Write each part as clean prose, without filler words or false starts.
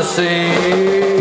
sea.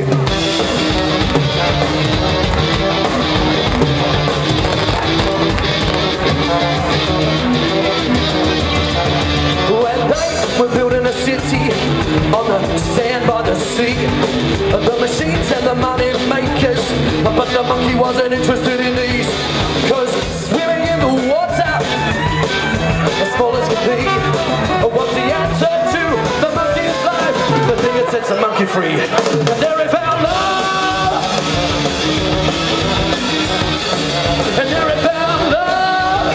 When they were building a city on the sand by the sea, the machines and the money makers, but the monkey wasn't interested in these, 'cause swimming in the water, as small as can be, was the answer to the monkey's life. The thing that sets the monkey free, and there he found love, and there he found love,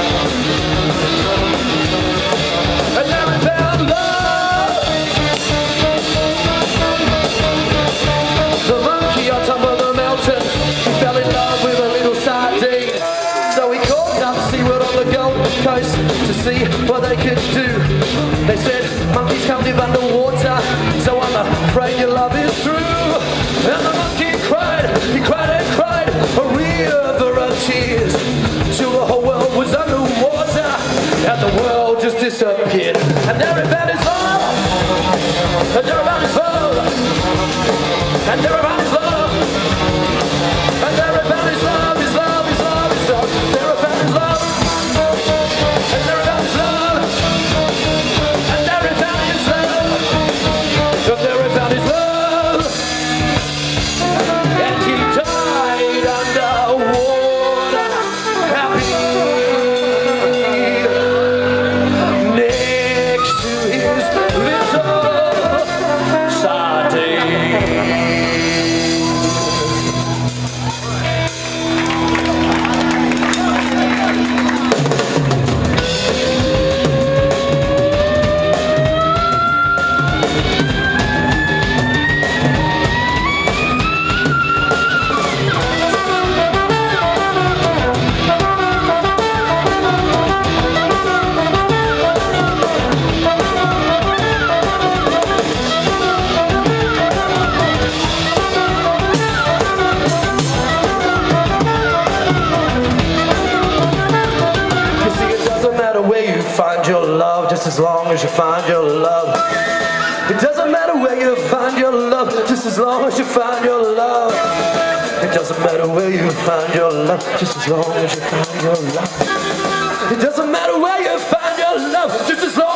and there he found love. The monkey on top of the mountain, he fell in love with a little sardine. So he called up SeaWorld on the Gold Coast to see what they could do. They said, monkeys can't live underwater, so I'm afraid your love is through. And the monkey cried, he cried and cried, a river of tears, till the whole world was underwater, and the world just disappeared. And there he found his love, and there he found his love, and there he found his love, and there he found his love, his love, his love, his love. There he found his love, and there he found his love, and there he found his love, and there he found his love, and he died underwater, happy, next to his little sardine. Find your love, just as long as you find your love. It doesn't matter where you find your love, just as long as you find your love. It doesn't matter where you find your love, just as long as you find your love. It doesn't matter where you find your love, just as long